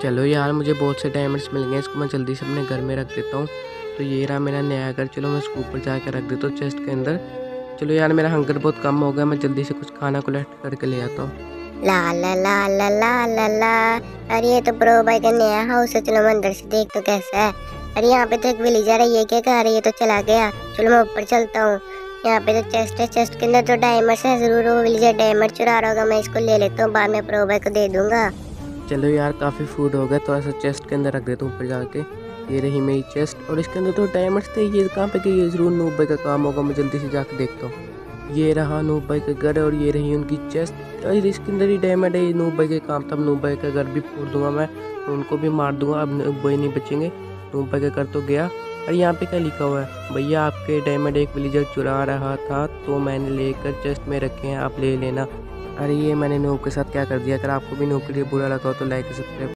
चलो यार, मुझे बहुत से डायमंड्स मिल गए, इसको मैं जल्दी से अपने घर में रख देता हूँ। तो ये रहा मेरा नया घर। चलो मैं इसको ऊपर जाकर रख देता हूँ चेस्ट के अंदर। चलो यार, मेरा हंगर बहुत कम हो गया, मैं जल्दी से कुछ खाना कलेक्ट करके ले आता हूँ। ला ला ला ला ला ला ला। अरे ये तो प्रो भाई का नया हाउस है। चलो मैं अंदर से देख तो कैसा है। अरे यहाँ पे तो एक विलेजर है, ये क्या कर रही है? तो चला गया। चलो मैं ऊपर चलता हूँ। यहाँ पे तो चेस्ट है, चेस्ट के अंदर तो डायमंड्स है। जरूर वो विलेजर डायमंड चुरा रहा होगा। मैं इसको ले लेता हूँ, बाद में प्रो भाई को दे दूंगा। चलो यार, काफ़ी फूड हो गया, थोड़ा सा चेस्ट के अंदर रख देता हूँ ऊपर जाके। ये रही मेरी चेस्ट, और इसके अंदर तो डायमंड्स थे। ये कहाँ पे गई? ये ज़रूर नूब भाई का काम होगा, मैं जल्दी से जाके देखता हूँ। ये रहा नूब भाई का घर, और ये रही उनकी चेस्ट। और इसके अंदर ही डायमंड है। ये नूब भाई के काम था। नूब भाई का घर भी फोड़ दूंगा मैं, तो उनको भी मार दूंगा। अब नूब भाई नहीं बचेंगे। नूब भाई का घर तो गया। और यहाँ पे क्या लिखा हुआ है? भैया, आपके डायमंड एक विलेजर चुरा रहा था, तो मैंने लेकर चेस्ट में रखे हैं, आप ले लेना। अरे ये मैंने नूब के साथ क्या कर दिया? अगर आपको भी नूब के लिए बुरा लगा हो तो लाइक सब्सक्राइब